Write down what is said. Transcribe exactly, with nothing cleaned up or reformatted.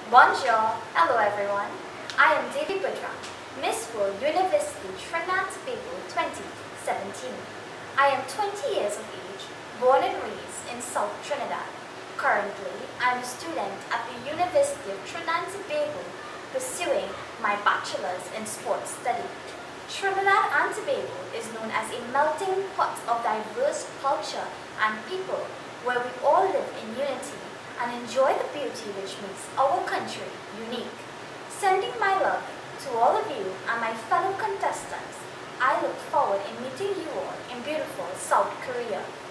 Bonjour, hello everyone. I am Devi Budra, Miss World University Trinidad and Tobago twenty seventeen. I am twenty years of age, born and raised in South Trinidad. Currently, I am a student at the University of Trinidad and Tobago, pursuing my bachelor's in sports study. Trinidad and Tobago is known as a melting pot of diverse culture and people, where we all live in unity and enjoy the beauty which makes our country unique. Sending my love to all of you and my fellow contestants, I look forward in meeting you all in beautiful South Korea.